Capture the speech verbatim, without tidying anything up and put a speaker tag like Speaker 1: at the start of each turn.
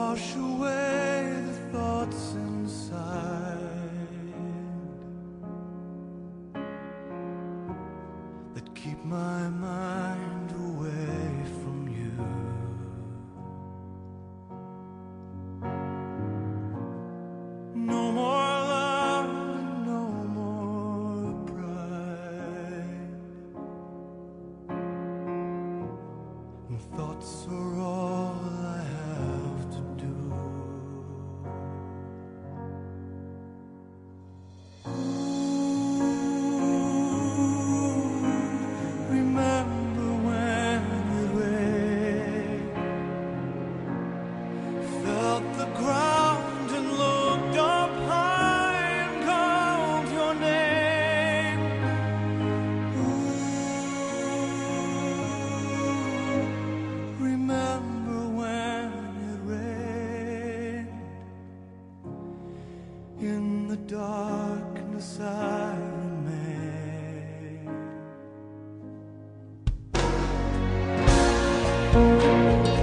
Speaker 1: wash away the thoughts inside that keep my mind away from you. No more love, no more pride, and thoughts are all I have to do. Remember when it rained, felt the ground and looked up high and called your name. Ooh, remember when it rained, in the darkness I remain.